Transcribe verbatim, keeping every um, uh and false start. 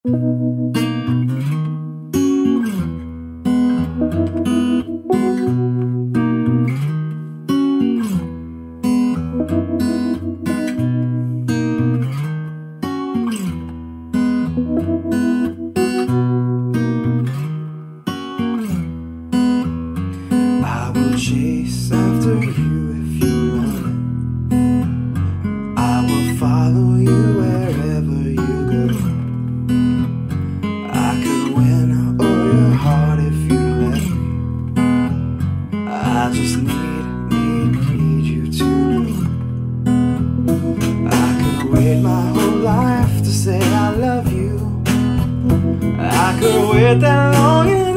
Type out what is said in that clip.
I will chase after you if you run. I will follow you wherever you go. I could win all your heart if you let me. I just need, need, need you to know. I could wait my whole life to say I love you. I could wait that long.